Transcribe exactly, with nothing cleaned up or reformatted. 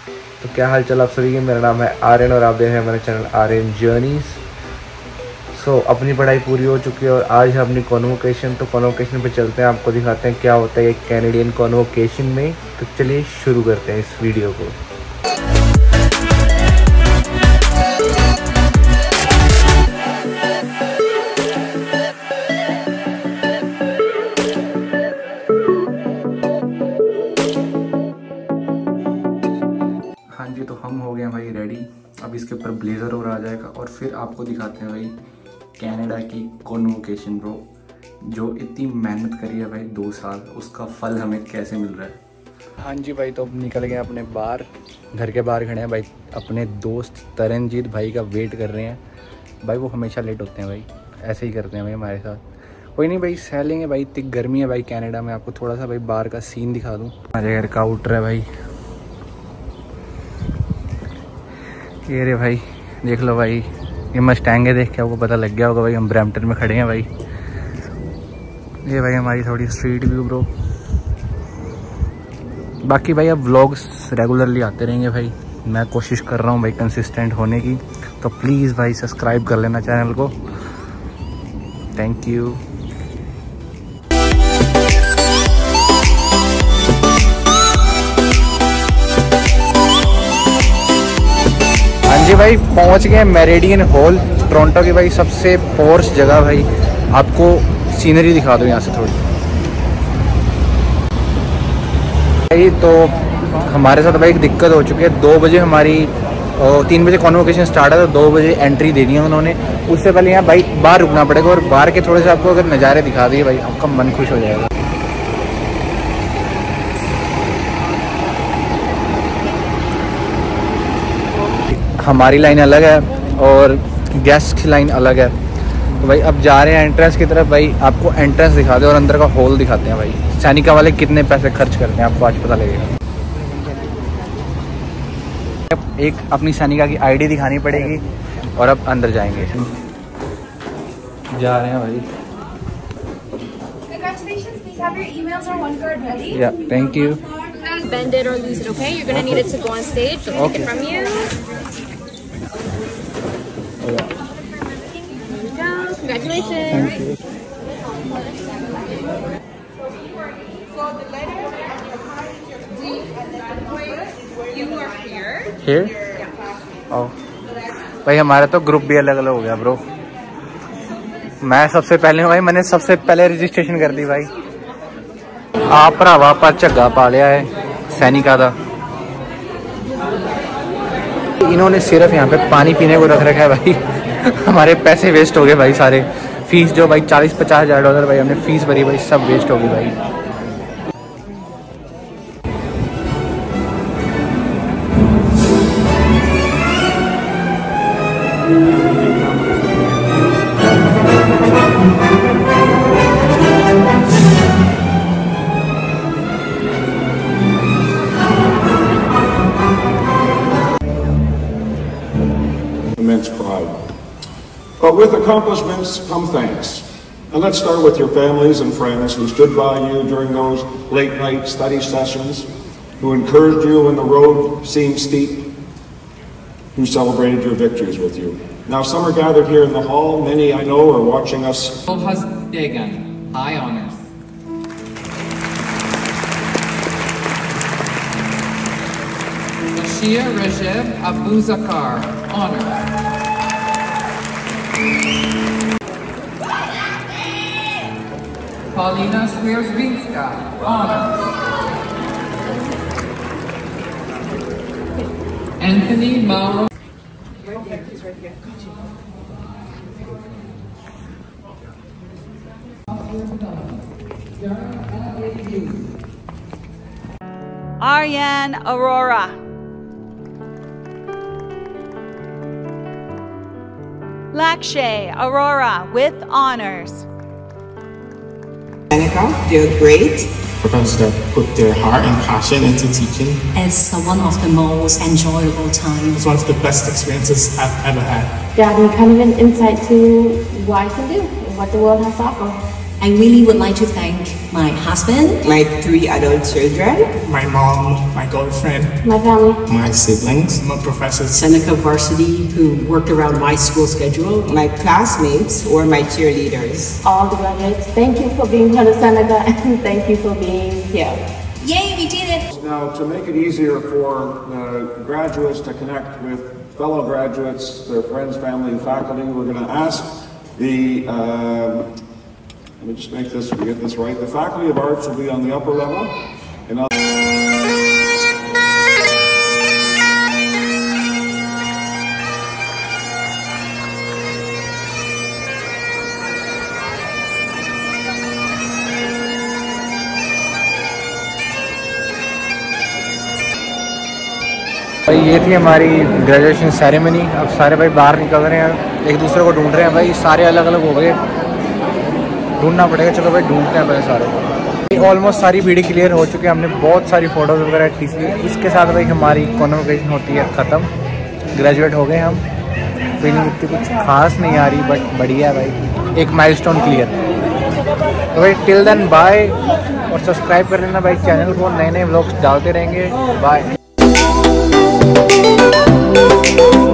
तो क्या हाल चाल आप सभी के, मेरा नाम है आर्यन और आप देख रहे हैं हमारे चैनल आर्यन जर्नीज। सो अपनी पढ़ाई पूरी हो चुकी है और आज है अपनी कॉन्वोकेशन। तो कॉन्वोकेशन पे चलते हैं, आपको दिखाते हैं क्या होता है एक कैनेडियन कॉन्वोकेशन में। तो चलिए शुरू करते हैं इस वीडियो को। हाँ जी, तो हम हो गए हैं भाई रेडी। अब इसके ऊपर ब्लेज़र और आ जाएगा और फिर आपको दिखाते हैं भाई कनाडा की कॉन्वोकेशन ब्रो। जो इतनी मेहनत करी है भाई दो साल, उसका फल हमें कैसे मिल रहा है। हाँ जी भाई, तो अब निकल गए अपने बाहर, घर के बाहर खड़े हैं भाई। अपने दोस्त तरनजीत भाई का वेट कर रहे हैं भाई। वो हमेशा लेट होते हैं भाई, ऐसे ही करते हैं भाई हमारे साथ। कोई नहीं भाई, सह लेंगे भाई। इतनी गर्मी है भाई कनाडा में। आपको थोड़ा सा भाई बाहर का सीन दिखा दूँ। हमारे घर का आउटर है भाई, ये रे भाई, देख लो भाई। ये मस्टैंग है, देख के आपको पता लग गया होगा भाई हम ब्रैम्पटन में खड़े हैं भाई। ये भाई हमारी थोड़ी स्ट्रीट व्यू ब्रो। बाकी भाई अब व्लॉग्स रेगुलरली आते रहेंगे भाई। मैं कोशिश कर रहा हूँ भाई कंसिस्टेंट होने की। तो प्लीज़ भाई सब्सक्राइब कर लेना चैनल को। Thank you. हाँ जी भाई, पहुंच गए मेरिडियन हॉल, टोरंटो की भाई सबसे पॉश जगह भाई। आपको सीनरी दिखा दो यहाँ से थोड़ी भाई। तो हमारे साथ भाई एक दिक्कत हो चुकी है। दो बजे हमारी तीन बजे कॉन्वोकेशन स्टार्ट है, तो दो बजे एंट्री देनी है उन्होंने। उससे पहले यहाँ भाई बाहर रुकना पड़ेगा और बाहर के थोड़े से आपको अगर नज़ारे दिखा दिए भाई, आपका मन खुश हो जाएगा। हमारी लाइन अलग है और गेस्ट की लाइन अलग है। तो भाई अब जा रहे हैं एंट्रेंस की तरफ भाई। आपको एंट्रेंस दिखा दे और अंदर का हॉल दिखाते हैं भाई। सैनिका वाले कितने पैसे खर्च करते हैं आपको आज पता लगेगा। एक अपनी सैनिका की आईडी दिखानी पड़ेगी और अब अंदर जाएंगे। जा रहे हैं भाई। या thank you. Bend it or lose it, okay? You're gonna need it to go on stage. So Okay. take it from you. Oh, yeah. Here we go. Congratulations. Thank you. Here? Oh. भाई हमारा तो group भी अलग अलग हो गया bro. मैं सबसे पहले हूँ भाई, मैंने सबसे पहले रजिस्ट्रेशन कर दी भाई। आप भरावा पर झग्गा पा लिया है सैनिका दा। इन्होंने सिर्फ यहाँ पे पानी पीने को रख रखा है भाई। हमारे पैसे वेस्ट हो गए भाई सारे। फीस जो भाई चालीस पचास हजार डॉलर भाई हमने फीस भरी भाई, सब वेस्ट हो गई भाई। Immense pride. But with accomplishments come thanks. And let's start with your families and friends who stood by you during those late night study sessions, who encouraged you when the road seemed steep, who celebrated your victories with you. Now some are gathered here in the hall. Many I know are watching us. Dagan, high honors. Ashia Rajib Abuzakar, honors. Paulina Swierzbinska, honors. Anthony Mauro. Aryan Aurora. Lakshay Aurora with honors. Seneca, they're great. Professors that put their heart and passion into teaching. It's one of the most enjoyable times. It's one of the best experiences I've ever had. Got me kind of an insight to what I can do and what the world has to offer. I really would like to thank my husband, my three adult children, My mom, my girlfriend, My family. my siblings, my professors, Seneca Varsity, who worked around my school schedule, my classmates, or my cheerleaders. All the graduates. Thank you for being part of Seneca and thank you for being here. Yay, we did it! Now, to make it easier for uh, graduates to connect with fellow graduates, their friends, family, and faculty, we're going to ask the, uh, let me just make this, we get this right, the Faculty of Arts will be on the upper level, and I'll भाई ये थी हमारी graduation ceremony. अब सारे भाई बाहर निकल रहे हैं, एक दूसरे को ढूंढ रहे हैं भाई, सारे अलग अलग हो गए, ढूंढना पड़ेगा। चलो भाई ढूंढते हैं पहले सारे को। ऑलमोस्ट सारी वीडियो क्लियर हो चुकी है, हमने बहुत सारी फ़ोटोज़ वगैरह खींच ली। इसके साथ भाई हमारी कॉन्वोकेशन होती है ख़त्म, ग्रेजुएट हो गए हम। फीलिंग इतनी कुछ खास नहीं आ रही बट बढ़िया भाई, एक माइलस्टोन क्लियर। तो भाई टिल देन बाय, और सब्सक्राइब कर लेना भाई चैनल को, नए नए व्लॉग्स डालते रहेंगे। बाय।